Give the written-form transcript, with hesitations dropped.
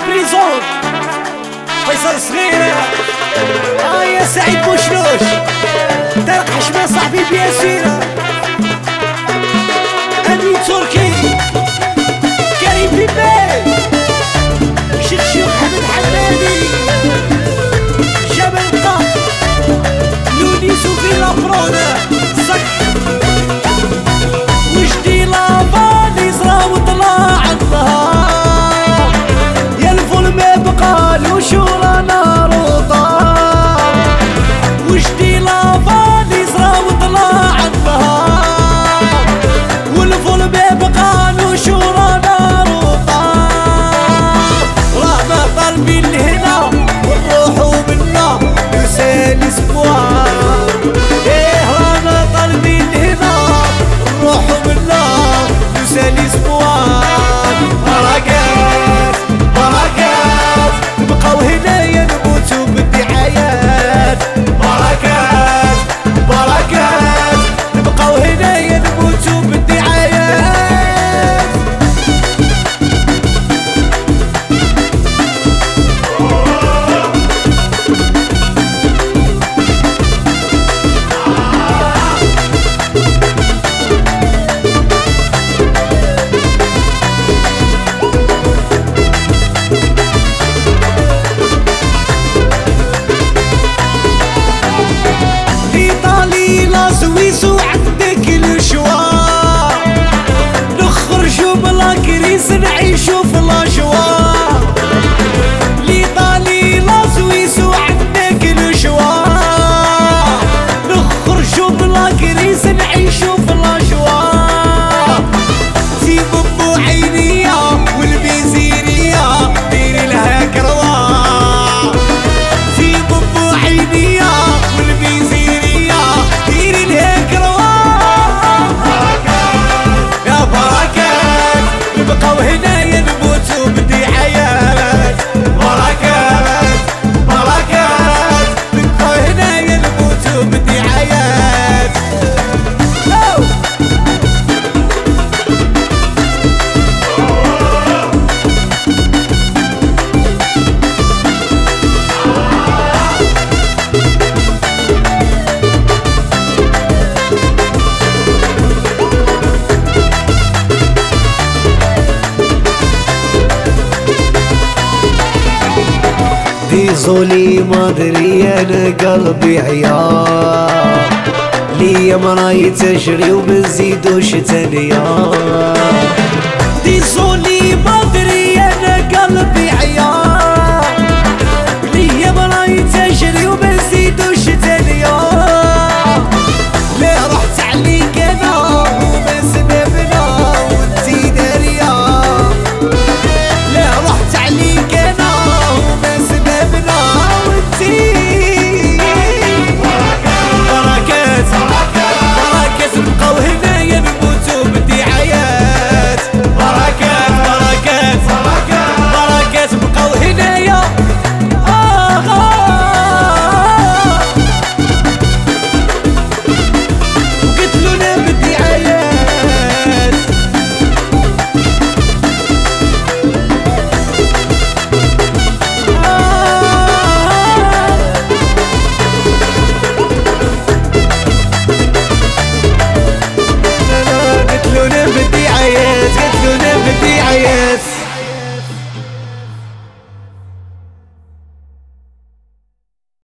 بريزون فيصل صغيرة يا سعيد بوشلوش طارق حشمة صاحبي بياسينة أمين تركي كريم بيبي شيخ حمد حمادي جبل الطاق لونيس وفي لابرونا صك وجدي لافالي زرا وطلع الظهر يا الفول ما بقالوش ولا نار وطار وجدي لافالي زرا وطلع الظهر والفول ما بقالوش ولا نار وطار رانا قلبي لهنا ونروحو منا نسالي سبوار رانا قلبي لهنا نروحو منا نسالي سبوار بركات بركات نبقاو هنايا نموتو بالدعايات بركات بركات نبقاو هنايا نموتو بالدعايات سويسو عندك الشواء نخرجو بلا كريس نعيشو في الأجواء لإيطالي لا سويسو عندك الشواء نخرجو بلا كريس نعيشو في الأجواء في بمو عينية والبيزيرية ديري لها كرواء في بمو عينية والبيزيرية ديري لها كرواء يا بركات نبقاو هنايا نموتو بالدعايات بركات بركات نبقاو هنايا نموتو بالدعايات ديزولي ما ادري انا قلبي عيار ليا مراي تجري وبنزيدوش تانية ديزولي